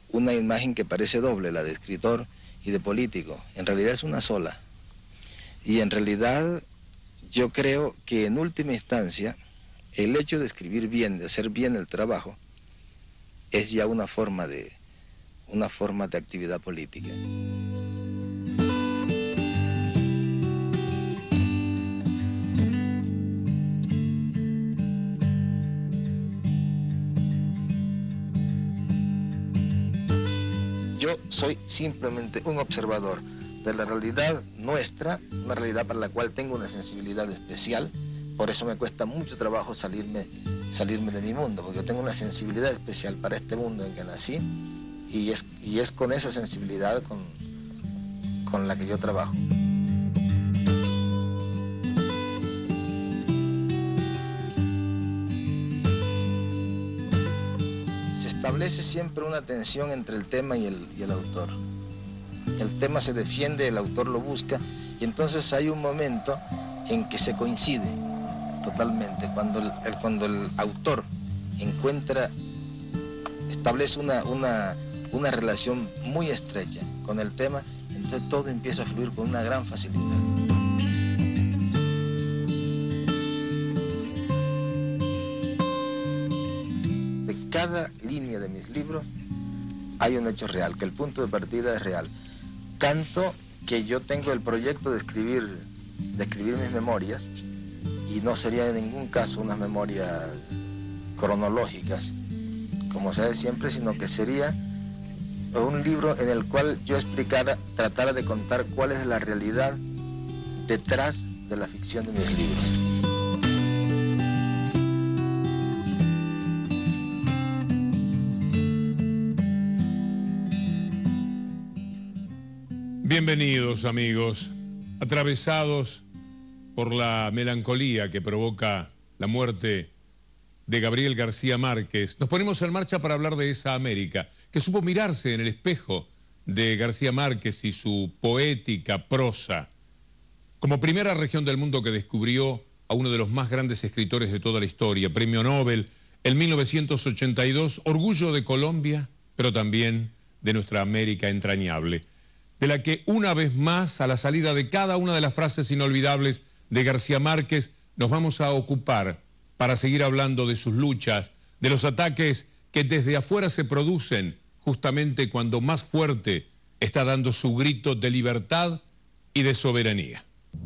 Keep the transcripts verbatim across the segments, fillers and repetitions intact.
una imagen que parece doble, la de escritor y de político. En realidad es una sola. Y en realidad yo creo que en última instancia el hecho de escribir bien, de hacer bien el trabajo, es ya una forma de, una forma de actividad política. Yo soy simplemente un observador de la realidad nuestra, una realidad para la cual tengo una sensibilidad especial. Por eso me cuesta mucho trabajo salirme, salirme de mi mundo, porque yo tengo una sensibilidad especial para este mundo en que nací, y es, y es con esa sensibilidad con, con la que yo trabajo. Se establece siempre una tensión entre el tema y el, y el autor. El tema se defiende, el autor lo busca, y entonces hay un momento en que se coincide totalmente, cuando el, el, cuando el autor encuentra, establece una, una, una relación muy estrecha con el tema, entonces todo empieza a fluir con una gran facilidad. De cada línea de mis libros hay un hecho real, que el punto de partida es real. Tanto que yo tengo el proyecto de escribir, de escribir mis memorias, y no sería en ningún caso unas memorias cronológicas, como se hace siempre, sino que sería un libro en el cual yo explicara, tratara de contar cuál es la realidad detrás de la ficción de mis libros. Bienvenidos, amigos, atravesados por la melancolía que provoca la muerte de Gabriel García Márquez. Nos ponemos en marcha para hablar de esa América que supo mirarse en el espejo de García Márquez y su poética prosa, como primera región del mundo que descubrió a uno de los más grandes escritores de toda la historia, premio Nobel en mil novecientos ochenta y dos, orgullo de Colombia, pero también de nuestra América entrañable, de la que una vez más, a la salida de cada una de las frases inolvidables de García Márquez, nos vamos a ocupar para seguir hablando de sus luchas, de los ataques que desde afuera se producen justamente cuando más fuerte está dando su grito de libertad y de soberanía.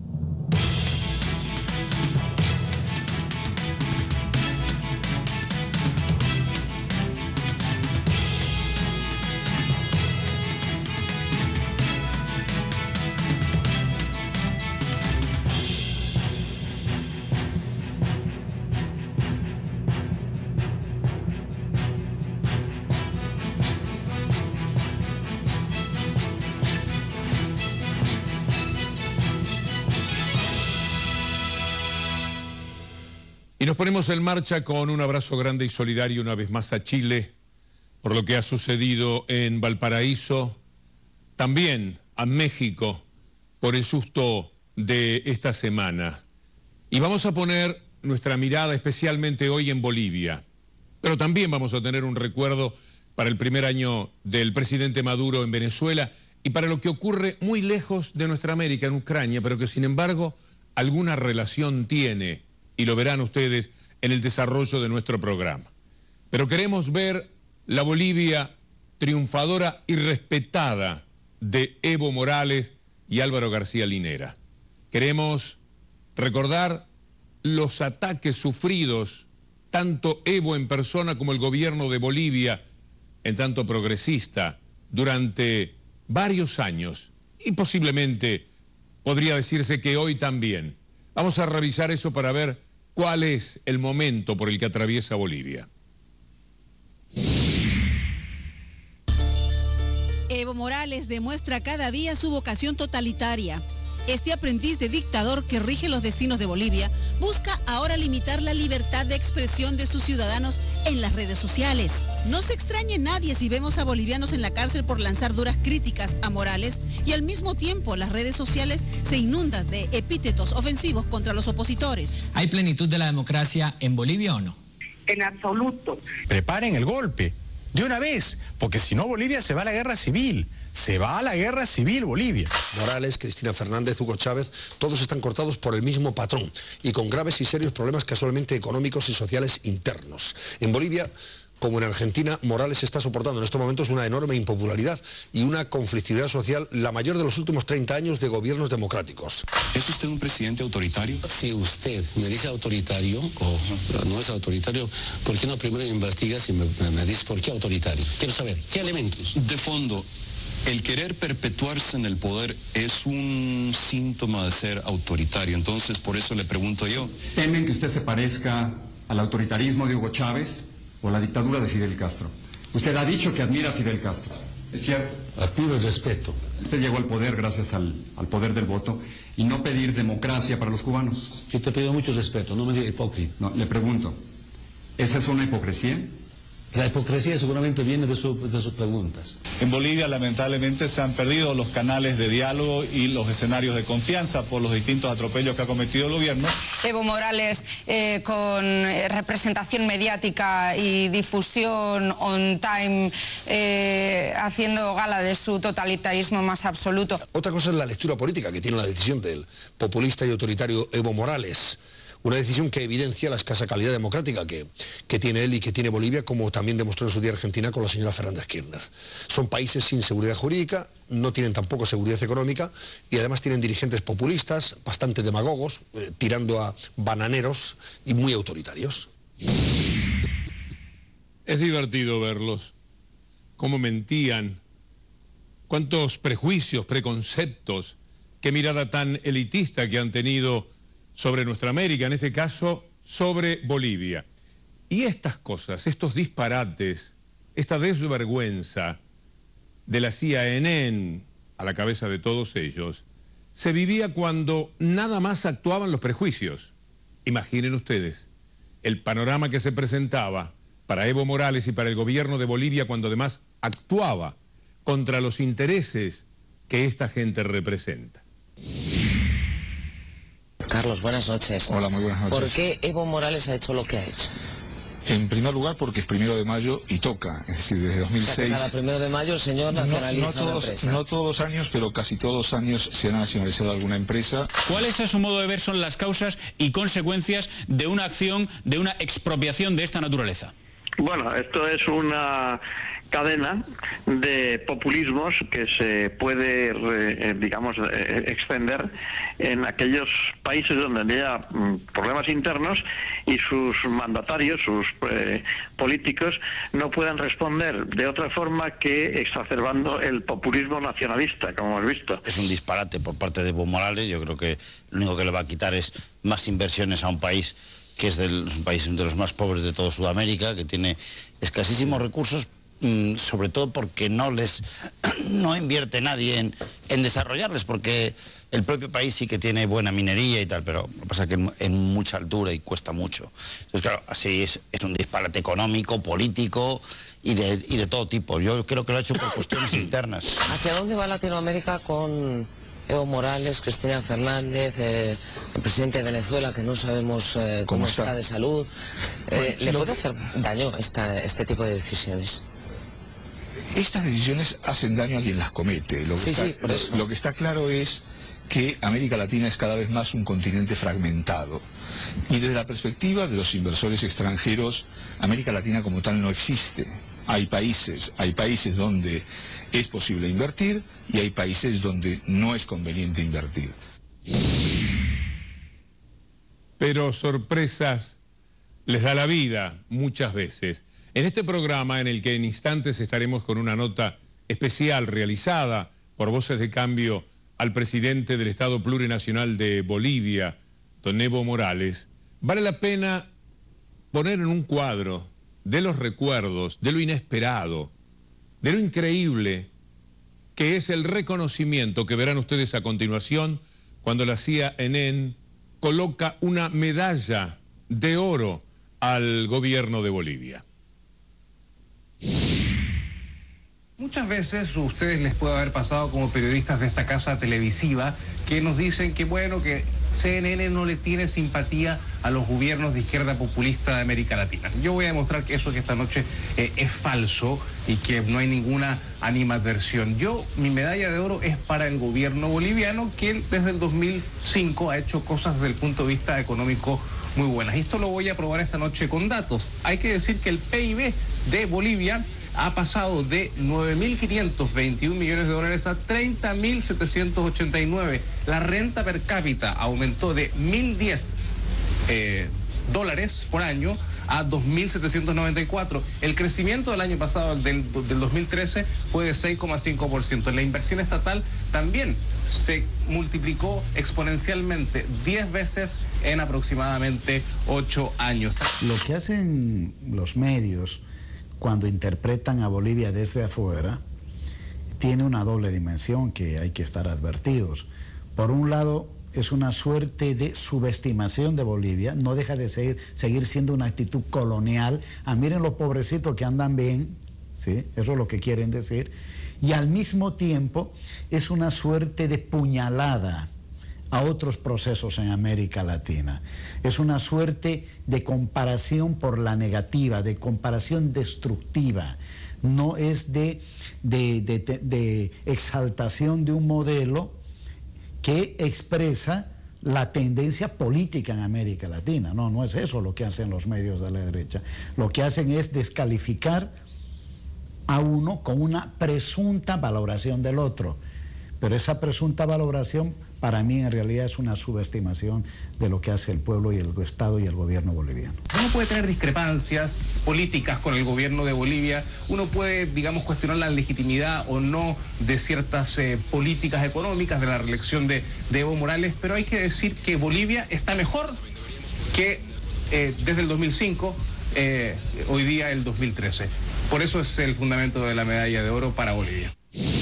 Y nos ponemos en marcha con un abrazo grande y solidario una vez más a Chile por lo que ha sucedido en Valparaíso, también a México por el susto de esta semana. Y vamos a poner nuestra mirada especialmente hoy en Bolivia, pero también vamos a tener un recuerdo para el primer año del presidente Maduro en Venezuela y para lo que ocurre muy lejos de nuestra América, en Ucrania, pero que sin embargo alguna relación tiene, y lo verán ustedes en el desarrollo de nuestro programa. Pero queremos ver la Bolivia triunfadora y respetada de Evo Morales y Álvaro García Linera. Queremos recordar los ataques sufridos, tanto Evo en persona como el gobierno de Bolivia, en tanto progresista, durante varios años, y posiblemente podría decirse que hoy también. Vamos a revisar eso para ver cuál es el momento por el que atraviesa Bolivia. Evo Morales demuestra cada día su vocación totalitaria. Este aprendiz de dictador que rige los destinos de Bolivia busca ahora limitar la libertad de expresión de sus ciudadanos en las redes sociales. No se extrañe nadie si vemos a bolivianos en la cárcel por lanzar duras críticas a Morales y al mismo tiempo las redes sociales se inundan de epítetos ofensivos contra los opositores. ¿Hay plenitud de la democracia en Bolivia o no? En absoluto. Preparen el golpe. de una vez, porque si no Bolivia se va a la guerra civil. Se va a la guerra civil Bolivia. Morales, Cristina Fernández, Hugo Chávez, todos están cortados por el mismo patrón y con graves y serios problemas casualmente económicos y sociales internos. En Bolivia, como en Argentina, Morales está soportando en estos momentos una enorme impopularidad y una conflictividad social, la mayor de los últimos treinta años de gobiernos democráticos. ¿Es usted un presidente autoritario? Si usted me dice autoritario o no es autoritario, ¿por qué no primero investigas y me, me dice por qué autoritario? Quiero saber, ¿qué elementos? De fondo, el querer perpetuarse en el poder es un síntoma de ser autoritario. Entonces, por eso le pregunto yo. ¿Temen que usted se parezca al autoritarismo de Hugo Chávez o a la dictadura de Fidel Castro? Usted ha dicho que admira a Fidel Castro, ¿es cierto? Pido el respeto. Usted llegó al poder gracias al, al poder del voto y no pedir democracia para los cubanos. Yo te pido mucho respeto, no me diga hipócrita. No, le pregunto, ¿esa es una hipocresía? La hipocresía seguramente viene de, su, de sus preguntas. En Bolivia, lamentablemente, se han perdido los canales de diálogo y los escenarios de confianza por los distintos atropellos que ha cometido el gobierno. Evo Morales, eh, con representación mediática y difusión on time, eh, haciendo gala de su totalitarismo más absoluto. Otra cosa es la lectura política que tiene la decisión del populista y autoritario Evo Morales. Una decisión que evidencia la escasa calidad democrática que, que tiene él y que tiene Bolivia, como también demostró en su día Argentina con la señora Fernández Kirchner. Son países sin seguridad jurídica, no tienen tampoco seguridad económica y además tienen dirigentes populistas, bastante demagogos, eh, tirando a bananeros y muy autoritarios. Es divertido verlos, cómo mentían, cuántos prejuicios, preconceptos, qué mirada tan elitista que han tenido sobre nuestra América, en este caso sobre Bolivia. Y estas cosas, estos disparates, esta desvergüenza de la C I A N N a la cabeza de todos ellos, se vivía cuando nada más actuaban los prejuicios. Imaginen ustedes el panorama que se presentaba para Evo Morales y para el gobierno de Bolivia cuando además actuaba contra los intereses que esta gente representa. Carlos, buenas noches. Hola, muy buenas noches. ¿Por qué Evo Morales ha hecho lo que ha hecho? En primer lugar, porque es primero de mayo y toca, es decir, desde dos mil seis... O sea, que cada primero de mayo el señor nacionaliza no, no todos, una empresa. No todos los años, pero casi todos los años se ha nacionalizado alguna empresa. ¿Cuáles a su modo de ver son las causas y consecuencias de una acción, de una expropiación de esta naturaleza? Bueno, esto es una cadena de populismos que se puede, eh, digamos, eh, extender en aquellos países donde haya mm, problemas internos y sus mandatarios, sus eh, políticos, no puedan responder de otra forma que exacerbando el populismo nacionalista, como hemos visto. Es un disparate por parte de Evo Morales. Yo creo que lo único que le va a quitar es más inversiones a un país que es, del, es un país de los más pobres de toda Sudamérica, que tiene escasísimos recursos, sobre todo porque no les no invierte nadie en, en desarrollarles, porque el propio país sí que tiene buena minería y tal, pero lo que pasa es que en, en mucha altura y cuesta mucho. Entonces, claro, así es, es un disparate económico, político y de, y de todo tipo. Yo creo que lo ha hecho por cuestiones internas. ¿Hacia dónde va Latinoamérica con Evo Morales, Cristina Fernández, eh, el presidente de Venezuela, que no sabemos eh, cómo, ¿Cómo está? está de salud? Eh, ¿Le puede hacer daño esta, este tipo de decisiones? Estas decisiones hacen daño a quien las comete. Lo que, sí, está, sí, por eso. Lo, lo que está claro es que América Latina es cada vez más un continente fragmentado. Y desde la perspectiva de los inversores extranjeros, América Latina como tal no existe. Hay países, hay países donde es posible invertir y hay países donde no es conveniente invertir. Pero sorpresas les da la vida muchas veces. En este programa, en el que en instantes estaremos con una nota especial realizada por Voces de Cambio al presidente del Estado Plurinacional de Bolivia, don Evo Morales, vale la pena poner en un cuadro de los recuerdos, de lo inesperado, de lo increíble, que es el reconocimiento que verán ustedes a continuación cuando la C I A N N coloca una medalla de oro al gobierno de Bolivia. Muchas veces a ustedes les puede haber pasado como periodistas de esta casa televisiva que nos dicen que bueno, que C N N no le tiene simpatía a los gobiernos de izquierda populista de América Latina. Yo voy a demostrar que eso que esta noche eh, es falso y que no hay ninguna animadversión. Yo, mi medalla de oro es para el gobierno boliviano, que desde el dos mil cinco ha hecho cosas desde el punto de vista económico muy buenas. Y esto lo voy a probar esta noche con datos. Hay que decir que el P I B de Bolivia ha pasado de nueve mil quinientos veintiún millones de dólares a treinta mil setecientos ochenta y nueve. La renta per cápita aumentó de mil diez eh, dólares por año a dos mil setecientos noventa y cuatro. El crecimiento del año pasado, del, del dos mil trece, fue de seis coma cinco por ciento. La inversión estatal también se multiplicó exponencialmente diez veces en aproximadamente ocho años. Lo que hacen los medios cuando interpretan a Bolivia desde afuera tiene una doble dimensión que hay que estar advertidos. Por un lado, es una suerte de subestimación de Bolivia, no deja de seguir, seguir siendo una actitud colonial. Ah, miren los pobrecitos que andan bien, ¿sí? Eso es lo que quieren decir. Y al mismo tiempo es una suerte de puñalada a otros procesos en América Latina. Es una suerte de comparación por la negativa, de comparación destructiva. No es de, de, de, de, de exaltación de un modelo que expresa la tendencia política en América Latina. No, no es eso lo que hacen los medios de la derecha. Lo que hacen es descalificar a uno con una presunta valoración del otro. Pero esa presunta valoración para mí en realidad es una subestimación de lo que hace el pueblo y el Estado y el gobierno boliviano. Uno puede tener discrepancias políticas con el gobierno de Bolivia, uno puede, digamos, cuestionar la legitimidad o no de ciertas eh, políticas económicas, de la reelección de, de Evo Morales, pero hay que decir que Bolivia está mejor que eh, desde el dos mil cinco, eh, hoy día el dos mil trece. Por eso es el fundamento de la medalla de oro para Bolivia.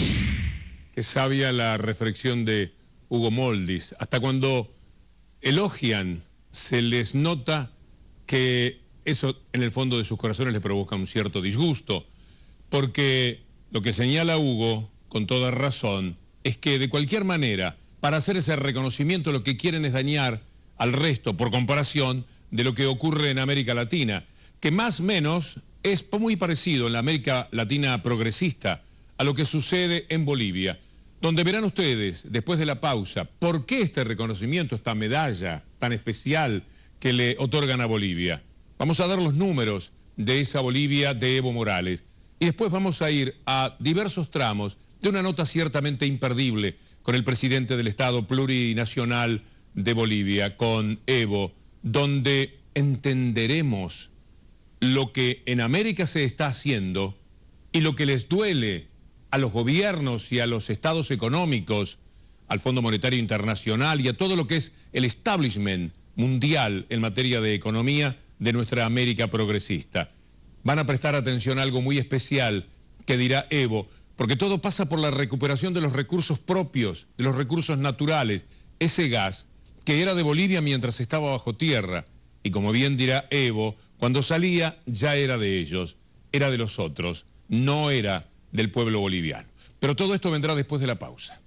Qué sabia la reflexión de Hugo Moldis. Hasta cuando elogian, se les nota que eso en el fondo de sus corazones les provoca un cierto disgusto, porque lo que señala Hugo, con toda razón, es que de cualquier manera, para hacer ese reconocimiento, lo que quieren es dañar al resto, por comparación de lo que ocurre en América Latina, que más o menos es muy parecido en la América Latina progresista a lo que sucede en Bolivia, donde verán ustedes, después de la pausa, por qué este reconocimiento, esta medalla tan especial que le otorgan a Bolivia. Vamos a dar los números de esa Bolivia de Evo Morales y después vamos a ir a diversos tramos de una nota ciertamente imperdible con el presidente del Estado Plurinacional de Bolivia, con Evo, donde entenderemos lo que en América se está haciendo y lo que les duele a los gobiernos y a los estados económicos, al Fondo Monetario Internacional y a todo lo que es el establishment mundial en materia de economía de nuestra América progresista. Van a prestar atención a algo muy especial que dirá Evo, porque todo pasa por la recuperación de los recursos propios, de los recursos naturales, ese gas que era de Bolivia mientras estaba bajo tierra, y como bien dirá Evo, cuando salía ya era de ellos, era de los otros, no era del pueblo boliviano. Pero todo esto vendrá después de la pausa.